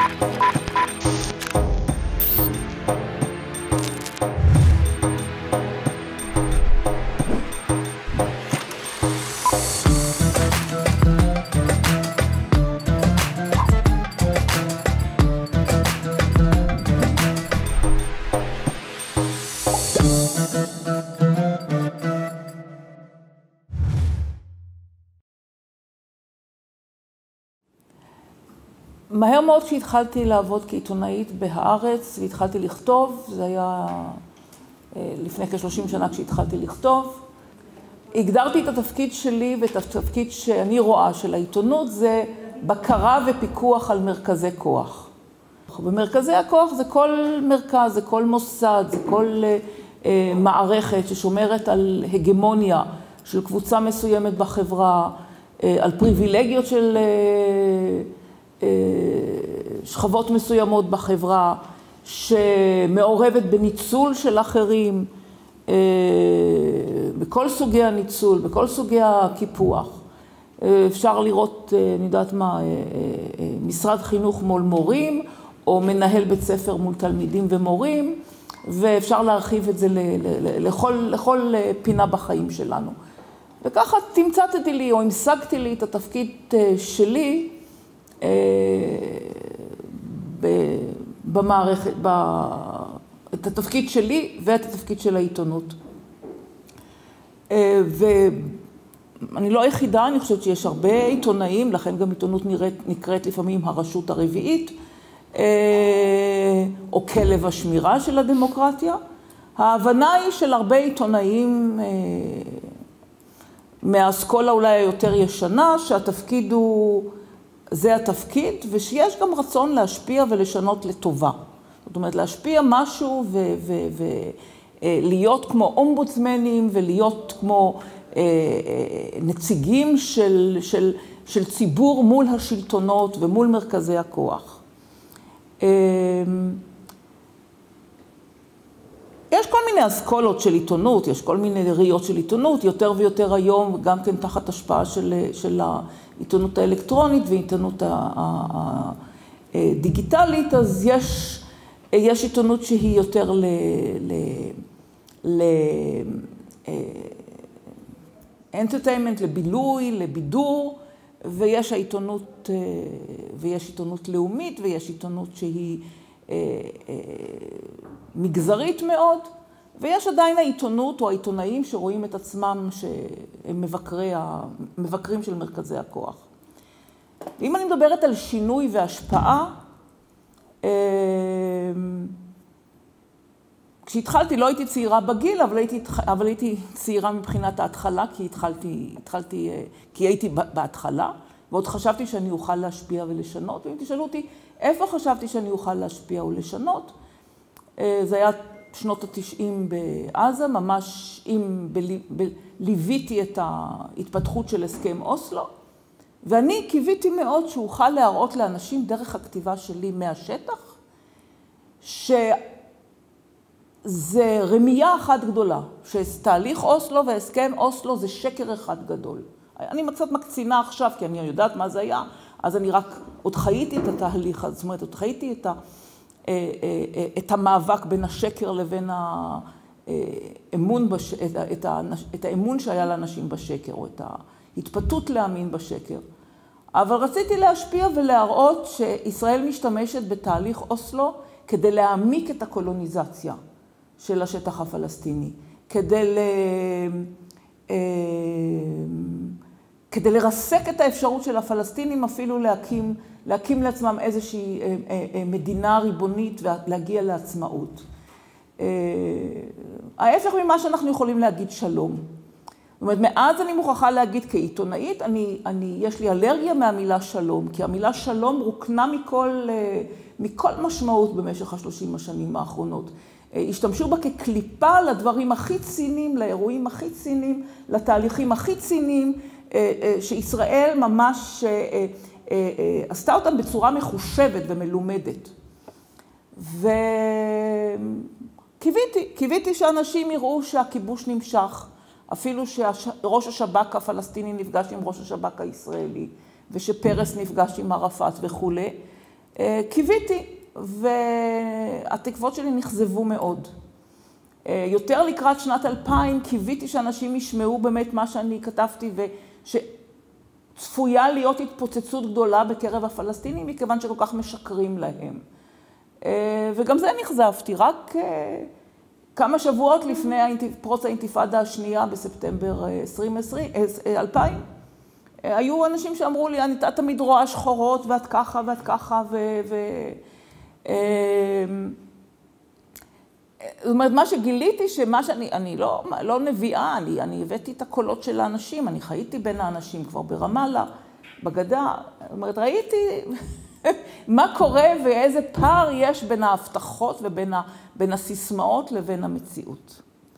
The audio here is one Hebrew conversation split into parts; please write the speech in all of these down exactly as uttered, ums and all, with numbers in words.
מהר מאוד כשהתחלתי לעבוד כעיתונאית בהארץ והתחלתי לכתוב, זה היה לפני כ-שלושים שנה כשהתחלתי לכתוב, הגדרתי את התפקיד שלי ואת התפקיד שאני רואה של העיתונות, זה בקרה ופיקוח על מרכזי כוח. במרכזי הכוח זה כל מרכז, זה כל מוסד, זה כל אה, מערכת ששומרת על הגמוניה של קבוצה מסוימת בחברה, אה, על פריבילגיות של אה, שכבות מסוימות בחברה, שמעורבת בניצול של אחרים, בכל סוגי הניצול, בכל סוגי הקיפוח. אפשר לראות, אני יודעת מה, משרד חינוך מול מורים, או מנהל בית ספר מול תלמידים ומורים, ואפשר להרחיב את זה לכל, לכל פינה בחיים שלנו. וככה תמצאתי לי, או המשגתי לי את התפקיד שלי, במערכת, את התפקיד שלי ואת התפקיד של העיתונות. ואני לא היחידה, אני חושבת שיש הרבה עיתונאים, לכן גם עיתונות נראית, נקראת לפעמים הרשות הרביעית, או כלב השמירה של הדמוקרטיה. ההבנה היא של הרבה עיתונאים מהאסכולה אולי היותר ישנה, שהתפקיד הוא, זה התפקיד, ושיש גם רצון להשפיע ולשנות לטובה. זאת אומרת, להשפיע משהו ולהיות כמו אומבודסמנים ולהיות כמו אה, אה, נציגים של, של, של ציבור מול השלטונות ומול מרכזי הכוח. אה, יש כל מיני אסכולות של עיתונות, יש כל מיני ראיות של עיתונות, יותר ויותר היום, גם כן תחת השפעה של, של העיתונות האלקטרונית ועיתונות הדיגיטלית, אז יש, יש עיתונות שהיא יותר ל... ל, ל entertainment, לבילוי, לבידור, ויש העיתונות, ויש עיתונות לאומית, ויש עיתונות שהיא מגזרית מאוד, ויש עדיין העיתונות או העיתונאים שרואים את עצמם שהם מבקרי, מבקרים של מרכזי הכוח. ואם אני מדברת על שינוי והשפעה, כשהתחלתי, לא הייתי צעירה בגיל, אבל הייתי, אבל הייתי צעירה מבחינת ההתחלה, כי התחלתי, התחלתי, כי הייתי בהתחלה, ועוד חשבתי שאני אוכל להשפיע ולשנות, ואם תשאלו אותי, איפה חשבתי שאני אוכל להשפיע ולשנות? זה היה שנות התשעים בעזה, ממש אם ליוויתי את ההתפתחות של הסכם אוסלו, ואני קיוויתי מאוד שאוכל להראות לאנשים דרך הכתיבה שלי מהשטח, שזה רמייה אחת גדולה, שתהליך אוסלו והסכם אוסלו זה שקר אחד גדול. אני קצת מקצינה עכשיו, כי אני יודעת מה זה היה, אז אני רק עוד חייתי את התהליך, זאת אומרת, עוד חייתי את, ה, את המאבק בין השקר לבין האמון, בש, את, את, את האמון שהיה לאנשים בשקר, או את ההתפתות להאמין בשקר. אבל רציתי להשפיע ולהראות שישראל משתמשת בתהליך אוסלו כדי להעמיק את הקולוניזציה של השטח הפלסטיני, כדי, ל... כדי לרסק את האפשרות של הפלסטינים אפילו להקים, להקים לעצמם איזושהי מדינה ריבונית ולהגיע לעצמאות. ההפך ממה שאנחנו יכולים להגיד שלום. זאת אומרת, מאז אני מוכרחה להגיד כעיתונאית, אני, אני, יש לי אלרגיה מהמילה שלום, כי המילה שלום רוקנה מכל, מכל משמעות במשך השלושים השנים האחרונות. השתמשו בה כקליפה לדברים הכי ציניים, לאירועים הכי ציניים, לתהליכים הכי ציניים, שישראל ממש עשתה אותם בצורה מחושבת ומלומדת. וקיוויתי, קיוויתי שאנשים יראו שהכיבוש נמשך, אפילו שראש השב"כ הפלסטיני נפגש עם ראש השב"כ הישראלי, ושפרס נפגש עם ערפאת וכו'. קיוויתי, והתקוות שלי נכזבו מאוד. יותר לקראת שנת אלפיים, קיוויתי שאנשים ישמעו באמת מה שאני כתבתי, ושצפויה להיות התפוצצות גדולה בקרב הפלסטינים, מכיוון שכל כך משקרים להם. וגם זה נכזבתי, רק כמה שבועות לפני פרוץ האינתיפאדה השנייה בספטמבר אלפיים, היו אנשים שאמרו לי, אני תמיד רואה שחורות ואת ככה ואת ככה, ו... ו... זאת אומרת, מה שגיליתי, שמה שאני, אני לא, לא נביאה, אני, אני הבאתי את הקולות של האנשים, אני חייתי בין האנשים כבר ברמאללה, בגדה, זאת אומרת, ראיתי מה קורה ואיזה פער יש בין ההבטחות ובין ה, בין הסיסמאות לבין המציאות.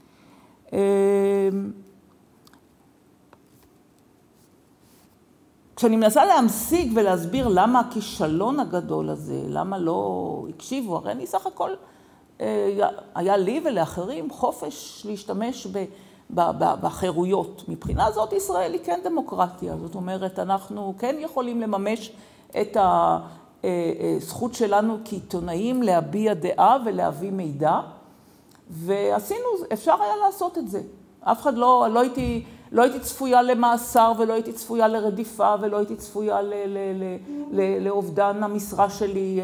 כשאני מנסה להמשיג ולהסביר למה הכישלון הגדול הזה, למה לא הקשיבו, הרי אני סך הכל, היה לי ולאחרים חופש להשתמש בחירויות. מבחינה זאת ישראל היא כן דמוקרטיה, זאת אומרת, אנחנו כן יכולים לממש את הזכות שלנו כעיתונאים להביע דעה ולהביא מידע, ועשינו, אפשר היה לעשות את זה. אף אחד לא, לא הייתי, לא הייתי צפויה למאסר ולא הייתי צפויה לרדיפה ולא הייתי צפויה ל, ל, ל, ל, לאובדן המשרה שלי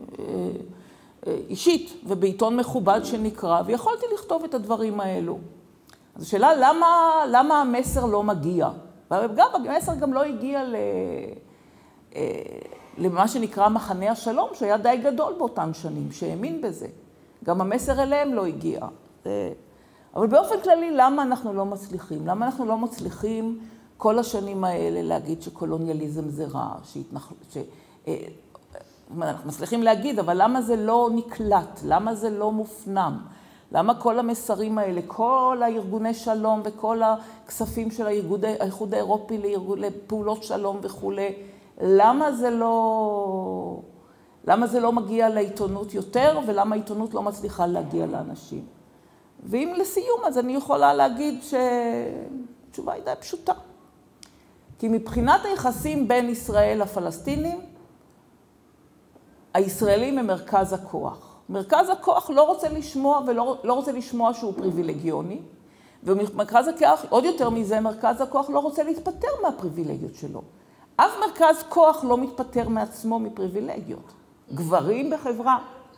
אישית ובעיתון מכובד שנקרא, ויכולתי לכתוב את הדברים האלו. אז השאלה, למה, למה המסר לא מגיע? וגם המסר גם לא הגיע ל, למה שנקרא מחנה השלום, שהיה די גדול באותן שנים, שהאמין בזה. גם המסר אליהם לא הגיע. אבל באופן כללי, למה אנחנו לא מצליחים? למה אנחנו לא מצליחים כל השנים האלה להגיד שקולוניאליזם זה רע, שהתנחל... ש... אנחנו מצליחים להגיד, אבל למה זה לא נקלט? למה זה לא מופנם? למה כל המסרים האלה, כל הארגוני שלום וכל הכספים של האיחוד, האיחוד האירופי לפעולות שלום וכו', למה זה לא... למה זה לא מגיע לעיתונות יותר, ולמה העיתונות לא מצליחה להגיע לאנשים? ואם לסיום, אז אני יכולה להגיד שהתשובה היא די פשוטה. כי מבחינת היחסים בין ישראל לפלסטינים, הישראלים הם מרכז הכוח. מרכז הכוח לא רוצה לשמוע ולא לא רוצה לשמוע שהוא פריבילגיוני, ומרכז הכוח, עוד יותר מזה, מרכז הכוח לא רוצה להתפטר מהפריבילגיות שלו. אף מרכז כוח לא מתפטר מעצמו מפריבילגיות. גברים בחברה,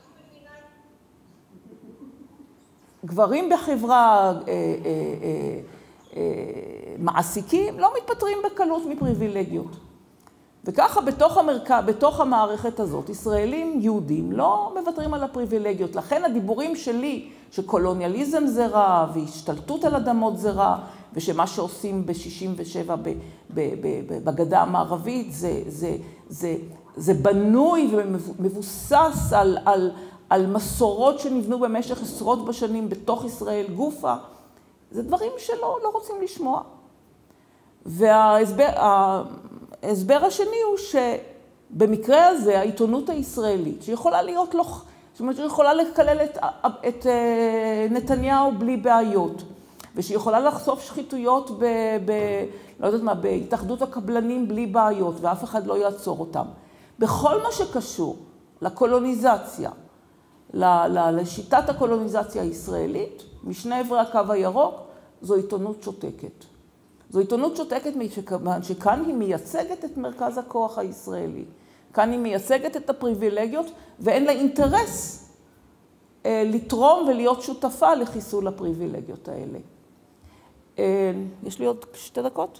גברים בחברה אה, אה, אה, אה, מעסיקים לא מתפטרים בקלות מפריבילגיות. וככה בתוך, המרקע, בתוך המערכת הזאת, ישראלים יהודים לא מוותרים על הפריבילגיות. לכן הדיבורים שלי שקולוניאליזם זה רע והשתלטות על אדמות זה רע, ושמה שעושים ב-שישים ושבע בגדה המערבית זה, זה, זה, זה בנוי ומבוסס על, על, על מסורות שנבנו במשך עשרות בשנים בתוך ישראל גופה, זה דברים שלא לא רוצים לשמוע. וההסבר, ההסבר השני הוא שבמקרה הזה העיתונות הישראלית, שיכולה להיות לא, זאת אומרת שיכולה לקלל את, את נתניהו בלי בעיות, ושיכולה לחשוף שחיתויות ב, ב, לא יודעת מה, בהתאחדות הקבלנים בלי בעיות, ואף אחד לא יעצור אותם. בכל מה שקשור לקולוניזציה, לשיטת הקולוניזציה הישראלית, משני עברי הקו הירוק, זו עיתונות שותקת. זו עיתונות שותקת שכאן היא מייצגת את מרכז הכוח הישראלי. כאן היא מייצגת את הפריבילגיות, ואין לה אינטרס לתרום ולהיות שותפה לחיסול הפריבילגיות האלה. יש לי עוד שתי דקות?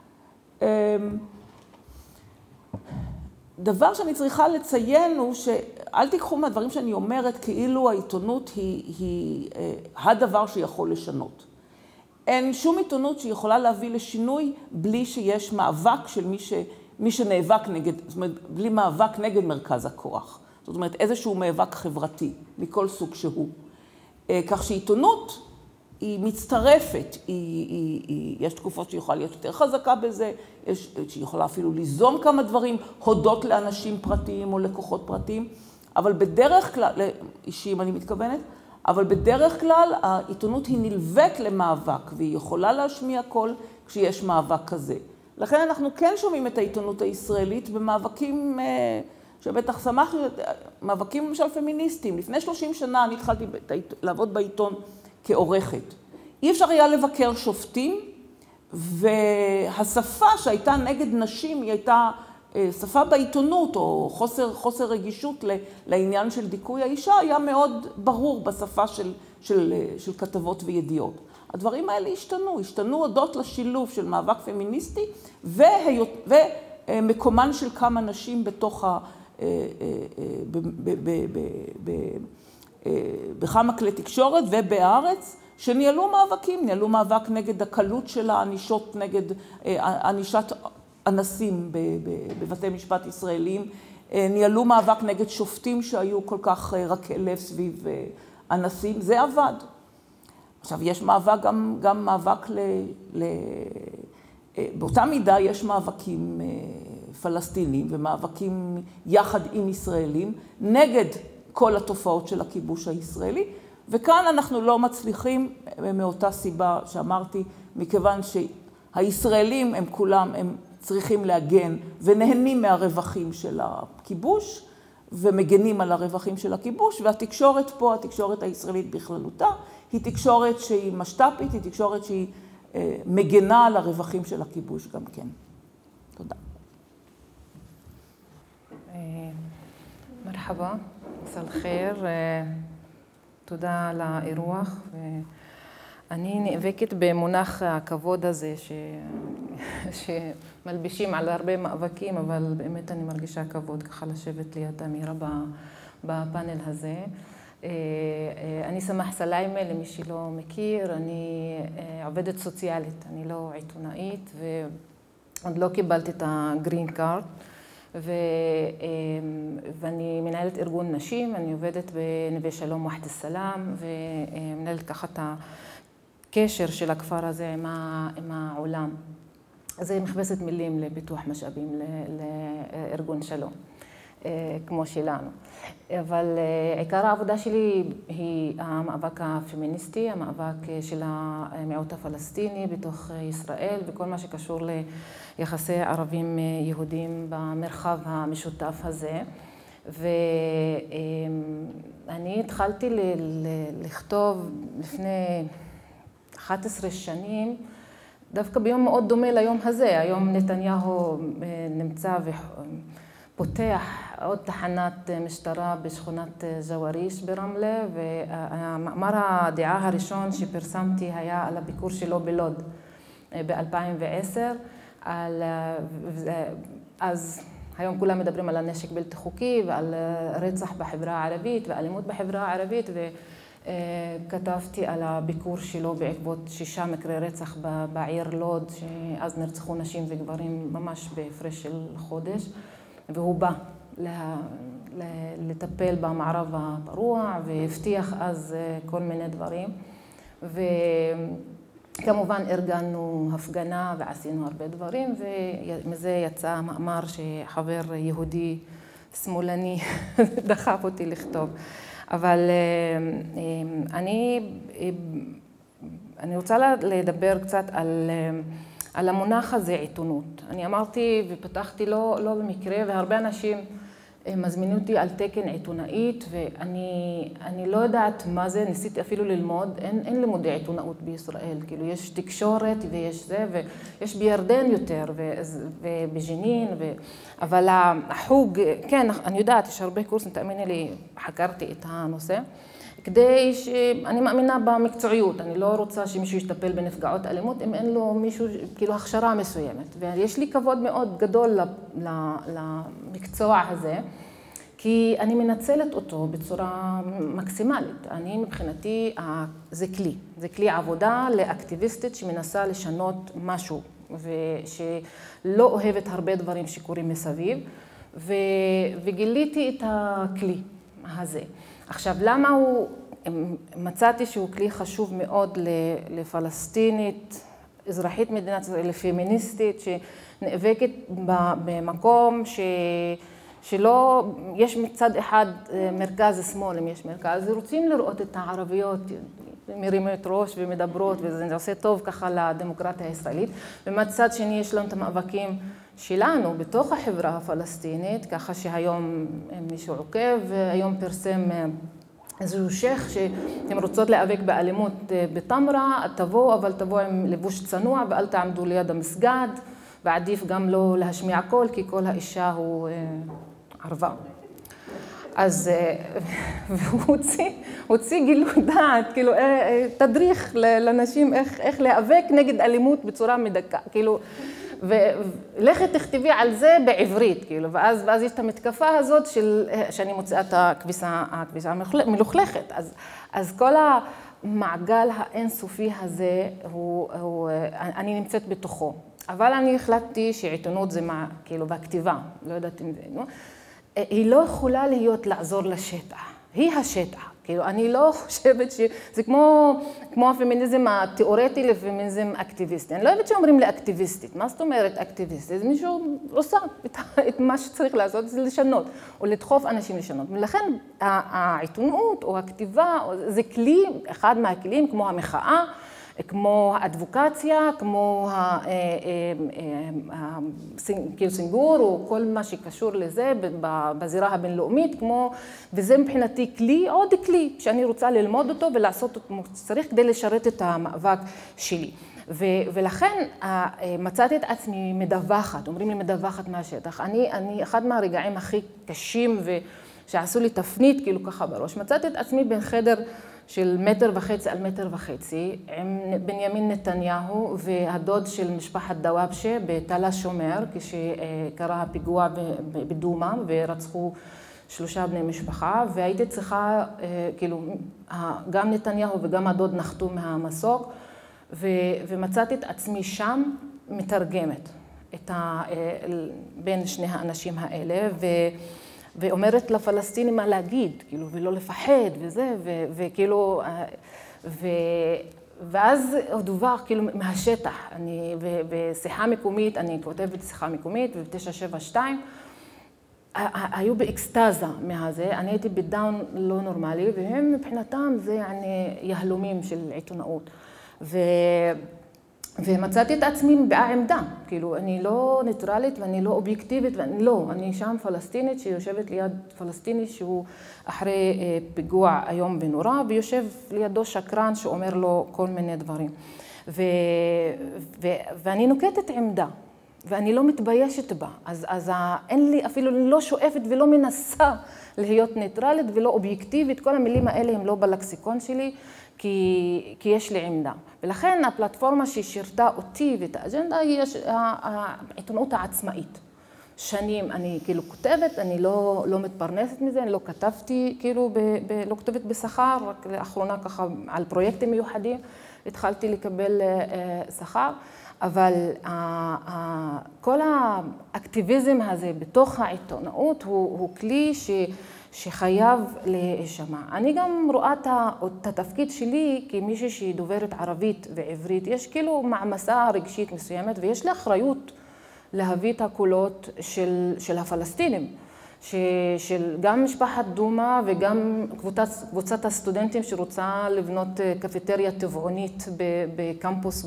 דבר שאני צריכה לציין הוא שאל תיקחו מהדברים שאני אומרת כאילו העיתונות היא, היא הדבר שיכול לשנות. אין שום עיתונות שיכולה להביא לשינוי בלי שיש מאבק של מי, ש, מי שנאבק נגד, זאת אומרת, בלי מאבק נגד מרכז הכוח. זאת אומרת, איזשהו מאבק חברתי, מכל סוג שהוא. כך שעיתונות היא מצטרפת, היא, היא, היא, יש תקופות שיכולה להיות יותר חזקה בזה, יש, שיכולה אפילו ליזום כמה דברים, הודות לאנשים פרטיים או לקוחות פרטיים, אבל בדרך כלל, אישיים אני מתכוונת, אבל בדרך כלל העיתונות היא נלווית למאבק, והיא יכולה להשמיע קול כשיש מאבק כזה. לכן אנחנו כן שומעים את העיתונות הישראלית במאבקים שבטח שמח, מאבקים למשל פמיניסטיים. לפני שלושים שנה אני התחלתי לעבוד בעיתון כעורכת. אי אפשר היה לבקר שופטים, והשפה שהייתה נגד נשים היא הייתה שפה בעיתונות, או חוסר, חוסר רגישות לעניין של דיכוי האישה, היה מאוד ברור בשפה של, של, של כתבות וידיעות. הדברים האלה השתנו, השתנו הודות לשילוב של מאבק פמיניסטי ומקומן של כמה נשים בתוך ה... בכמה כלי תקשורת ובארץ, שניהלו מאבקים, ניהלו מאבק נגד הקלות של הענישות, נגד ענישת אנסים בבתי משפט ישראלים, ניהלו מאבק נגד שופטים שהיו כל כך רכי לב סביב אנסים, זה עבד. עכשיו, יש מאבק, גם, גם מאבק ל, ל... באותה מידה יש מאבקים פלסטינים ומאבקים יחד עם ישראלים נגד כל התופעות של הכיבוש הישראלי, וכאן אנחנו לא מצליחים מאותה סיבה שאמרתי, מכיוון שהישראלים הם כולם, הם צריכים להגן ונהנים מהרווחים של הכיבוש, ומגנים על הרווחים של הכיבוש, והתקשורת פה, התקשורת הישראלית בכללותה, היא תקשורת שהיא משת"פית, היא תקשורת שהיא אה, מגנה על הרווחים של הכיבוש גם כן. תודה. מרחבה, מסא אל-חיר, תודה על האירוח. אני נאבקת במונח הכבוד הזה ש... שמלבישים על הרבה מאבקים, אבל באמת אני מרגישה כבוד ככה לשבת ליד אמירה בפאנל הזה. אני סמח סליימה, למי שלא מכיר, אני עובדת סוציאלית, אני לא עיתונאית ועוד לא קיבלתי את הגרין קארד. ו... ואני מנהלת ארגון נשים, אני עובדת בנווה שלום וחד אל-סלאם ומנהלת ככה את הקשר של הכפר הזה עם, ה... עם העולם. זה מכבסת מילים לפיתוח משאבים לארגון שלום, כמו שלנו. אבל עיקר העבודה שלי היא המאבק הפמיניסטי, המאבק של המיעוט הפלסטיני בתוך ישראל וכל מה שקשור ליחסי ערבים יהודים במרחב המשותף הזה. ואני התחלתי לכתוב לפני אחת עשרה שנים, דווקא ביום מאוד דומה ליום הזה. היום נתניהו נמצא ופותח עוד תחנת משטרה בשכונת ג'ואריש ברמלה, והמאמר הדעה הראשון שפרסמתי היה על הביקור שלו בלוד ב-אלפיים ועשר. על, אז היום כולם מדברים על הנשק בלתי חוקי ועל רצח בחברה הערבית ואלימות בחברה הערבית, וכתבתי על הביקור שלו בעקבות שישה מקרי רצח בעיר לוד, שאז נרצחו נשים וגברים ממש בהפרש של חודש, והוא בא לטפל במערב הפרוע והבטיח אז כל מיני דברים. וכמובן ארגנו הפגנה ועשינו הרבה דברים, ומזה יצא מאמר שחבר יהודי שמאלני דחף אותי לכתוב. אבל אני, אני רוצה לדבר קצת על, על המונח הזה, עיתונות. אני אמרתי ופתחתי לא, לא במקרה, והרבה אנשים מזמינים אותי על תקן עיתונאית, ואני אני לא יודעת מה זה, ניסיתי אפילו ללמוד, אין, אין לימודי עיתונאות בישראל, כאילו יש תקשורת ויש זה, ויש בירדן יותר, ובג'נין, ו... אבל החוג, כן, אני יודעת, יש הרבה קורסים, תאמיני לי, חקרתי את הנושא, כדי שאני מאמינה במקצועיות, אני לא רוצה שמישהו ישתפל בנפגעות אלימות, אם אין לו מישהו, כאילו הכשרה מסוימת. ויש לי כבוד מאוד גדול למקצוע הזה, כי אני מנצלת אותו בצורה מקסימלית. אני מבחינתי, זה כלי, זה כלי עבודה לאקטיביסטית שמנסה לשנות משהו, ושלא אוהבת הרבה דברים שקורים מסביב, וגיליתי את הכלי הזה. עכשיו, למה הוא, מצאתי שהוא כלי חשוב מאוד לפלסטינית, אזרחית מדינת ישראל, לפמיניסטית, שנאבקת במקום ש, שלא, יש מצד אחד מרכז שמאל, אם יש מרכז, רוצים לראות את הערביות, מרימות ראש ומדברות, וזה עושה טוב ככה לדמוקרטיה הישראלית, ומצד שני יש לנו את המאבקים שלנו בתוך החברה הפלסטינית, ככה שהיום מישהו עוקב, היום פרסם איזשהו שייך שאתם רוצות להיאבק באלימות בתמרה, תבואו, אבל תבואו עם לבוש צנוע ואל תעמדו ליד המסגד, ועדיף גם לא להשמיע קול, כי כל האישה הוא ערבה. אז הוא הוציא, הוציא גילוי דעת, כאילו תדריך לנשים איך, איך להיאבק נגד אלימות בצורה מדכא, כאילו, ולכת תכתבי על זה בעברית, כאילו, ואז, ואז יש את המתקפה הזאת של, שאני מוצאה את הכביסה, הכביסה המלוכלכת. אז, אז כל המעגל האינסופי הזה, הוא, הוא, אני נמצאת בתוכו. אבל אני החלטתי שעיתונות זה מה, כאילו, בכתיבה, לא יודעת אם זה, נו, היא לא יכולה להיות לעזור לשטח, היא השטח. כאילו, אני לא חושבת שזה כמו, כמו הפמיניזם התיאורטי לפמיניזם אקטיביסטי. אני לא אוהבת שאומרים לי אקטיביסטית. מה זאת אומרת אקטיביסטית? מישהו עושה את, את מה שצריך לעשות, זה לשנות, או לדחוף אנשים לשנות. ולכן העיתונות או הכתיבה, זה כלי, אחד מהכלים, כמו המחאה, כמו האדבוקציה, כמו הסינגור, או כל מה שקשור לזה בזירה הבינלאומית, כמו, וזה מבחינתי כלי, עוד כלי, שאני רוצה ללמוד אותו ולעשות אותו כמו שצריך כדי לשרת את המאבק שלי. ולכן מצאתי את עצמי מדווחת, אומרים לי מדווחת מהשטח. אני, אני, אחד מהרגעים הכי קשים ושעשו לי תפנית, כאילו ככה בראש, מצאתי את עצמי בין חדר של מטר וחצי על מטר וחצי, עם בנימין נתניהו והדוד של משפחת דוואבשה בתל השומר, כשקרה הפיגוע בדומא ורצחו שלושה בני משפחה, והייתי צריכה, כאילו, גם נתניהו וגם הדוד נחתו מהמסוק, ומצאתי את עצמי שם מתרגמת את ה, בין שני האנשים האלה, ו... ואומרת לפלסטינים מה להגיד, כאילו, ולא לפחד וזה, ו, וכאילו, ו, ואז עוד דווח, כאילו, מהשטח, אני, בשיחה מקומית, אני כותבת שיחה מקומית, ב-תשע שבע שתיים, היו באקסטאזה מהזה, אני הייתי בדאון לא נורמלי, והם מבחינתם זה יעני יהלומים של עיתונאות. ו... ומצאתי את עצמי בעמדה, כאילו, אני לא ניטרלית ואני לא אובייקטיבית, ואני לא, אני שם פלסטינית שיושבת ליד פלסטיני שהוא אחרי פיגוע היום ונורא, ויושב לידו שקרן שאומר לו כל מיני דברים. ו, ו, ואני נוקטת עמדה, ואני לא מתביישת בה, אז, אז אין לי, אפילו לא שואפת ולא מנסה להיות ניטרלית ולא אובייקטיבית, כל המילים האלה הם לא בלקסיקון שלי, כי, כי יש לי עמדה. ולכן הפלטפורמה ששירתה אותי ואת האג'נדה היא העיתונות העצמאית. שנים אני כאילו כותבת, אני לא, לא מתפרנסת מזה, אני לא כתבתי, כאילו, ב, ב, לא כותבת בשכר, רק לאחרונה ככה על פרויקטים מיוחדים, התחלתי לקבל שכר, אבל כל האקטיביזם הזה בתוך העיתונאות הוא, הוא כלי ש... שחייב להישמע. אני גם רואה את התפקיד שלי כמישהי שהיא דוברת ערבית ועברית. יש כאילו מעמסה רגשית מסוימת, ויש לי אחריות להביא את הקולות של, של הפלסטינים, ש, של גם משפחת דומא וגם קבוצת, קבוצת הסטודנטים שרוצה לבנות קפיטריה טבעונית בקמפוס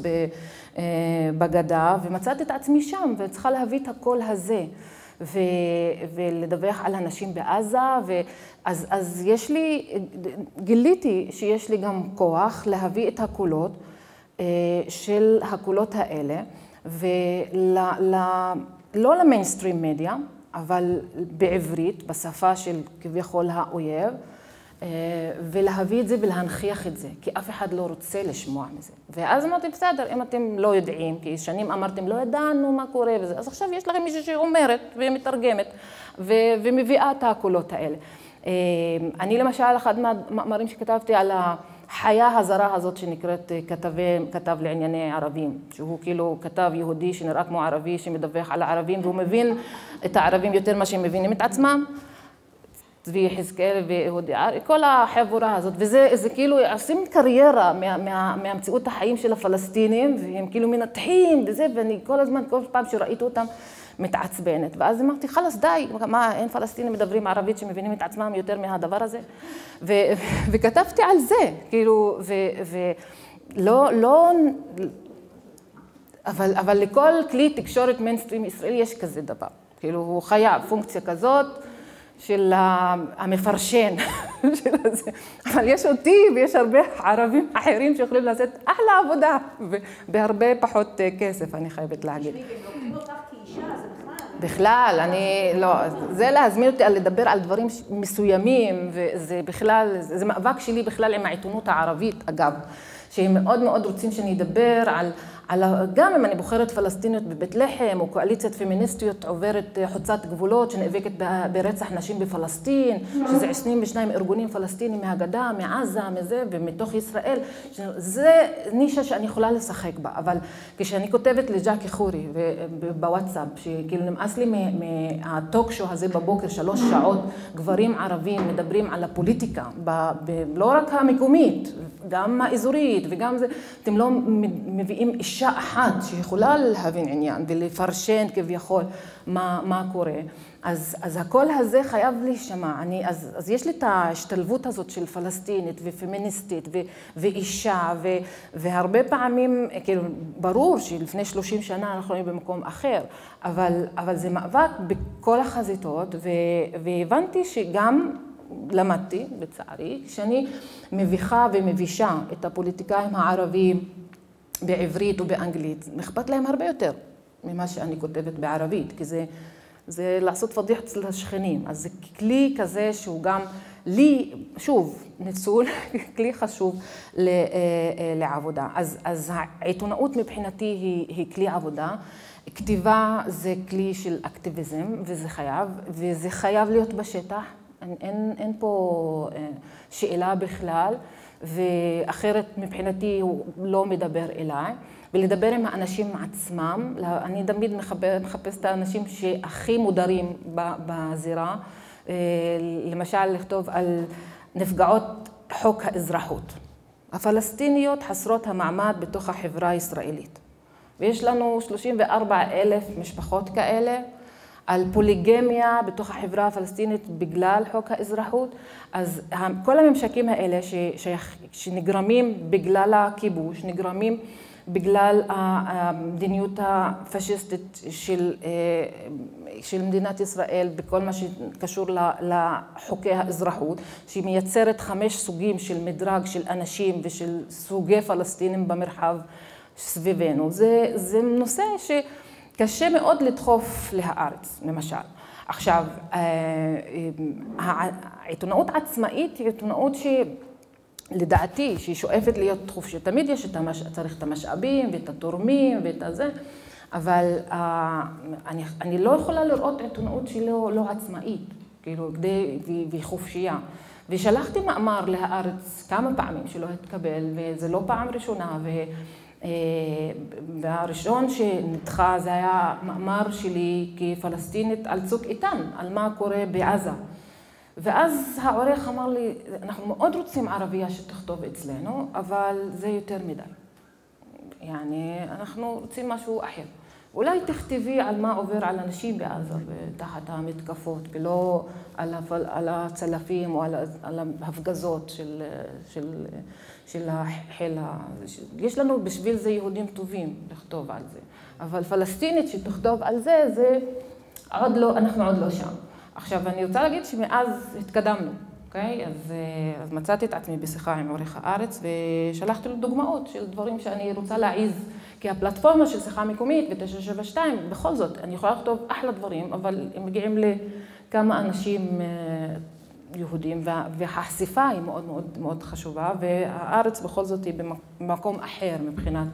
בגדה, ומצאתי את עצמי שם, וצריכה להביא את הקול הזה. ו, ולדווח על הנשים בעזה, ואז, אז יש לי, גיליתי שיש לי גם כוח להביא את הקולות של הקולות האלה, ולא למיינסטרים מדיה, אבל בעברית, בשפה של כביכול האויב, ולהביא את זה ולהנכיח את זה, כי אף אחד לא רוצה לשמוע מזה. ואז אמרתי, בסדר, אם אתם לא יודעים, כי שנים אמרתם, לא ידענו מה קורה וזה, אז עכשיו יש לכם מישהו שאומרת ומתרגמת, ומביאה את הקולות האלה. אני למשל, אחד מהמאמרים שכתבתי על החיה הזרה הזאת שנקראת כתב לענייני ערבים, שהוא כאילו כתב יהודי שנראה כמו ערבי, שמדווח על הערבים, והוא מבין את הערבים יותר מה שהם מבינים את עצמם, צבי חזקאל ואהודי ערי, כל החבורה הזאת, וזה זה כאילו עושים קריירה מה, מה, מהמציאות החיים של הפלסטינים, והם כאילו מנתחים וזה, ואני כל הזמן, כל פעם שראיתי אותם, מתעצבנת. ואז אמרתי, חלס, די, מה, אין פלסטינים מדברים ערבית שמבינים את עצמם יותר מהדבר הזה? ו, וכתבתי על זה, כאילו, ולא, לא, אבל, אבל לכל כלי תקשורת מיינסטרים ישראלי יש כזה דבר. כאילו הוא חייב פונקציה כזאת של המפרשן של הזה. אבל יש אותי ויש הרבה ערבים אחרים שיכולים לעשות אחלה עבודה, ובהרבה פחות כסף, אני חייבת להגיד. לוקחים אותך כאישה, זה בכלל. בכלל, אני לא, זה להזמין אותי על לדבר על דברים מסוימים, וזה בכלל, זה מאבק שלי בכלל עם העיתונות הערבית, אגב, שהם מאוד מאוד רוצים שאני אדבר על, על, גם אם אני בוחרת פלסטיניות בבית לחם, או קואליציית פמיניסטיות עוברת חוצת גבולות, שנאבקת ברצח נשים בפלסטין, שזה עשרים ושניים ארגונים פלסטינים מהגדה, מעזה, מזה, ומתוך ישראל, זה נישה שאני יכולה לשחק בה, אבל כשאני כותבת לג'קי חורי בוואטסאפ, שכאילו נמאס לי מהטוק-שו הזה בבוקר, שלוש שעות, גברים ערבים מדברים על הפוליטיקה, ב, ב, לא רק המקומית, גם האזורית, וגם זה, אתם לא מביאים אישה אחת שיכולה להבין עניין ולפרשן כביכול מה, מה קורה. אז, אז הקול הזה חייב להישמע. אני, אז, אז יש לי את ההשתלבות הזאת של פלסטינית ופמיניסטית ו, ואישה, ו, והרבה פעמים, כאילו, ברור שלפני שלושים שנה אנחנו היינו במקום אחר, אבל, אבל זה מאבק בכל החזיתות, ו, והבנתי שגם למדתי, בצערי, שאני מביכה ומבישה את הפוליטיקאים הערבים בעברית ובאנגלית, אכפת להם הרבה יותר ממה שאני כותבת בערבית, כי זה, זה לעשות פדיחה אצל השכנים. אז זה כלי כזה שהוא גם לי, שוב, ניצול, כלי חשוב לעבודה. אז, אז העיתונאות מבחינתי היא, היא כלי עבודה. כתיבה זה כלי של אקטיביזם, וזה חייב, וזה חייב להיות בשטח. אין, אין, אין פה שאלה בכלל, ואחרת מבחינתי הוא לא מדבר אליי, ולדבר עם האנשים עצמם. אני תמיד מחפש את האנשים שהכי מודרים בזירה, למשל לכתוב על נפגעות חוק האזרחות. הפלסטיניות חסרות המעמד בתוך החברה הישראלית, ויש לנו שלושים וארבעה אלף משפחות כאלה, על פוליגמיה בתוך החברה הפלסטינית בגלל חוק האזרחות. אז כל הממשקים האלה שנגרמים בגלל הכיבוש, נגרמים בגלל המדיניות הפשיסטית של, של מדינת ישראל בכל מה שקשור לחוקי האזרחות, שהיא מייצרת חמש סוגים של מדרג של אנשים ושל סוגי פלסטינים במרחב סביבנו. זה, זה נושא ש... קשה מאוד לדחוף להארץ, למשל. עכשיו, העיתונאות עצמאית היא עיתונאות שלדעתי, שהיא שואפת להיות חופשית. תמיד יש את המש... צריך את המשאבים ואת התורמים ואת הזה, אבל אני, אני לא יכולה לראות עיתונאות שהיא לא, לא עצמאית, כאילו, כדי, והיא חופשייה. ושלחתי מאמר להארץ כמה פעמים שלא התקבל, וזה לא פעם ראשונה, ו... והראשון שנדחה זה היה מאמר שלי כפלסטינית על צוק איתן, על מה קורה בעזה. ואז העורך אמר לי, אנחנו מאוד רוצים ערבייה שתכתוב אצלנו, אבל זה יותר מדי. יעני, אנחנו רוצים משהו אחר. אולי תכתבי על מה עובר על אנשים בעזה תחת המתקפות, ולא על, הפל, על הצלפים או על, על ההפגזות של, של, של החיל. יש לנו בשביל זה יהודים טובים לכתוב על זה. אבל פלסטינית שתכתוב על זה, זה עוד לא, אנחנו עוד לא שם. עכשיו, אני רוצה להגיד שמאז התקדמנו. אוקיי? אז, אז מצאתי את עצמי בשיחה עם עורך הארץ ושלחתי לו דוגמאות של דברים שאני רוצה להעיז, כי הפלטפורמה של שיחה מקומית ב-תשע שבע שתיים, בכל זאת, אני יכולה לכתוב אחלה דברים, אבל הם מגיעים לכמה אנשים יהודים, והחשיפה היא מאוד מאוד מאוד חשובה, והארץ בכל זאת היא במקום אחר מבחינת...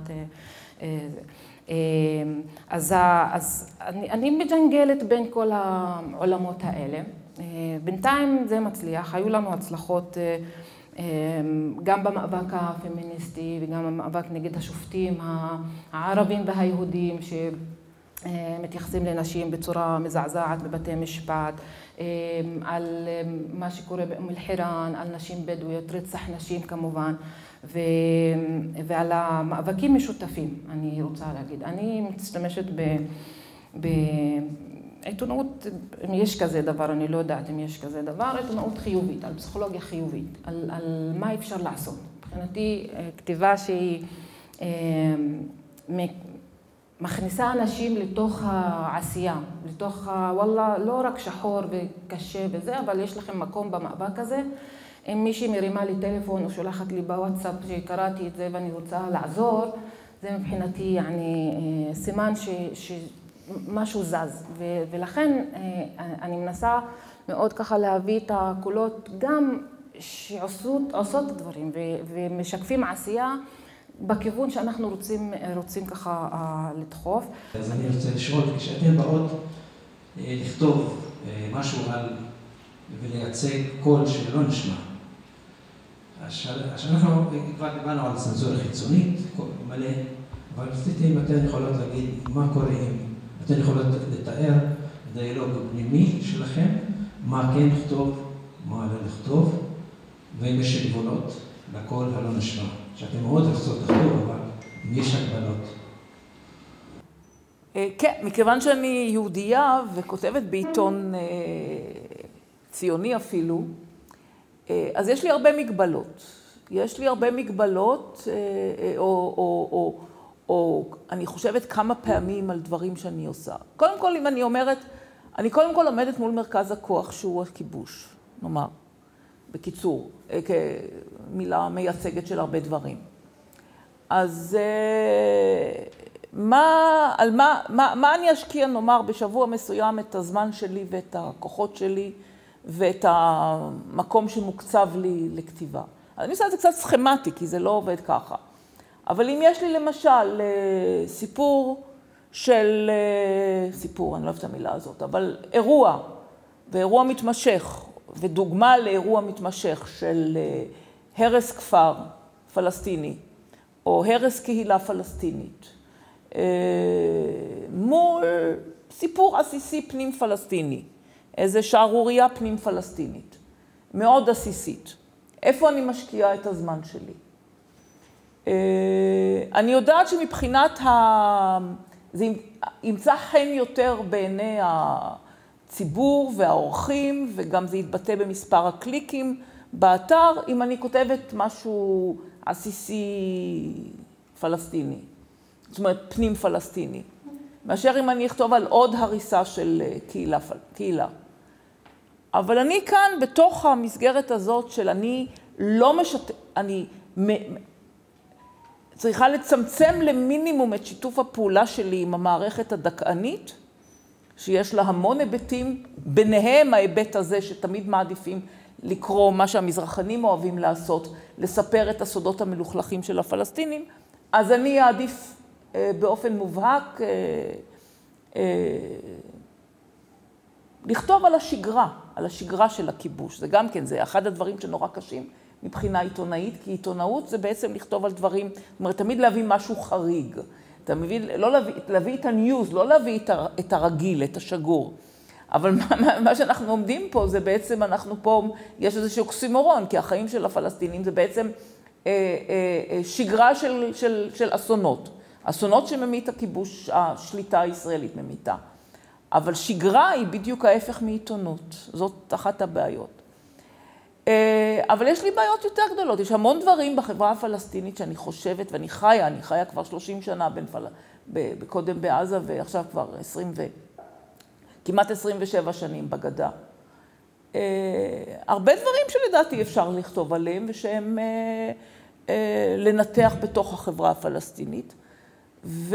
אז, אז אני, אני מג'נגלת בין כל העולמות האלה. בינתיים זה מצליח, היו לנו הצלחות גם במאבק הפמיניסטי וגם במאבק נגד השופטים הערבים והיהודים שמתייחסים לנשים בצורה מזעזעת בבתי משפט, על מה שקורה באום אל-חיראן, על נשים בדואיות, רצח נשים כמובן, ועל המאבקים משותפים, אני רוצה להגיד. אני משתמשת ב... עיתונאות, אם יש כזה דבר, אני לא יודעת אם יש כזה דבר, עיתונאות חיובית, על פסיכולוגיה חיובית, על, על מה אפשר לעשות. מבחינתי, כתיבה שהיא מכניסה אנשים לתוך העשייה, לתוך, וואלה, לא רק שחור וקשה וזה, אבל יש לכם מקום במאבק הזה. אם מישהי מרימה לי טלפון או שולחת לי בוואטסאפ שקראתי את זה ואני רוצה לעזור, זה מבחינתי יעני, סימן ש, שמשהו זז. ו, ולכן אני מנסה מאוד ככה להביא את הקולות גם שעושות דברים ומשקפים עשייה, בכיוון שאנחנו רוצים, רוצים ככה לדחוף. אז אני רוצה לשאול, כשאתם באות לכתוב משהו על ולייצג קול שלא נשמע, אז אנחנו כבר דיברנו על צנזורה חיצונית, מלא, אבל רציתי אם אתן יכולות להגיד מה קורה, אם אתן יכולות לתאר דיאלוג פנימי שלכם, מה כן לכתוב, מה לא לכתוב, ואם יש גבולות לקול הלא נשמע. שאתם מאוד רוצות לכתוב, אבל אם יש הגבלות. כן, מכיוון שאני יהודייה וכותבת בעיתון ציוני אפילו, אז יש לי הרבה מגבלות. יש לי הרבה מגבלות, או, או, או, או אני חושבת כמה פעמים על דברים שאני עושה. קודם כל, אם אני אומרת, אני קודם כל עומדת מול מרכז הכוח, שהוא הכיבוש, נאמר. בקיצור, כמילה מייצגת של הרבה דברים. אז מה, על מה, מה, מה אני אשקיע, נאמר, בשבוע מסוים את הזמן שלי ואת הכוחות שלי ואת המקום שמוקצב לי לכתיבה? אני עושה את זה קצת סכמטי, כי זה לא עובד ככה. אבל אם יש לי למשל סיפור של, סיפור, אני לא אוהבת את המילה הזאת, אבל אירוע, ואירוע מתמשך, ודוגמה לאירוע מתמשך של הרס כפר פלסטיני, או הרס קהילה פלסטינית, מול סיפור עסיסי פנים פלסטיני, איזו שערוריה פנים פלסטינית, מאוד עסיסית. איפה אני משקיעה את הזמן שלי? אני יודעת שמבחינת ה... זה ימצא חן יותר בעיני הציבור והאורחים, וגם זה יתבטא במספר הקליקים באתר, אם אני כותבת משהו עסיסי פלסטיני, זאת אומרת פנים פלסטיני, מאשר אם אני אכתוב על עוד הריסה של קהילה. קהילה. אבל אני כאן בתוך המסגרת הזאת של אני לא משת... אני צריכה לצמצם למינימום את שיתוף הפעולה שלי עם המערכת הדכאנית, שיש לה המון היבטים, ביניהם ההיבט הזה שתמיד מעדיפים לקרוא מה שהמזרחנים אוהבים לעשות, לספר את הסודות המלוכלכים של הפלסטינים, אז אני אעדיף אה, באופן מובהק אה, אה, לכתוב על השגרה, על השגרה של הכיבוש. זה גם כן, זה אחד הדברים שנורא קשים מבחינה עיתונאית, כי עיתונאות זה בעצם לכתוב על דברים, זאת אומרת, תמיד להביא משהו חריג. אתה מבין, לא להביא, להביא את הניוז, לא להביא את הרגיל, את השגור. אבל מה, מה שאנחנו עומדים פה, זה בעצם, אנחנו פה, יש איזשהו אוקסימורון, כי החיים של הפלסטינים זה בעצם אה, אה, שגרה של, של, של אסונות. אסונות שממית הכיבוש, השליטה הישראלית ממיתה. אבל שגרה היא בדיוק ההפך מעיתונות. זאת אחת הבעיות. אבל יש לי בעיות יותר גדולות. יש המון דברים בחברה הפלסטינית שאני חושבת, ואני חיה, אני חיה כבר שלושים שנה בין פל... קודם בעזה, ועכשיו כבר עשרים ו... כמעט עשרים ושבע שנים בגדה. הרבה דברים שלדעתי אפשר לכתוב עליהם, ושהם לנתח בתוך החברה הפלסטינית. ו...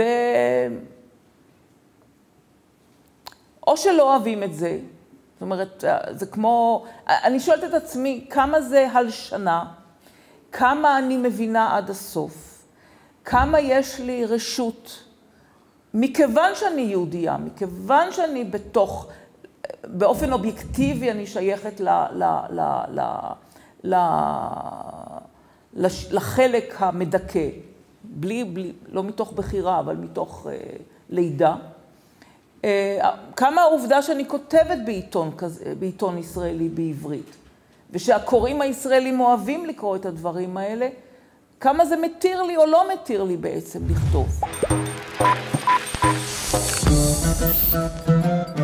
או שלא אוהבים את זה, זאת אומרת, זה כמו, אני שואלת את עצמי, כמה זה הלשנה, כמה אני מבינה עד הסוף, כמה יש לי רשות, מכיוון שאני יהודייה, מכיוון שאני בתוך, באופן אובייקטיבי אני שייכת ל, ל, ל, ל, ל, ל, לחלק המדכא, בלי, בלי, לא מתוך בחירה, אבל מתוך uh, לידה. כמה העובדה שאני כותבת בעיתון, בעיתון ישראלי בעברית, ושהקוראים הישראלים אוהבים לקרוא את הדברים האלה, כמה זה מתיר לי או לא מתיר לי בעצם לכתוב.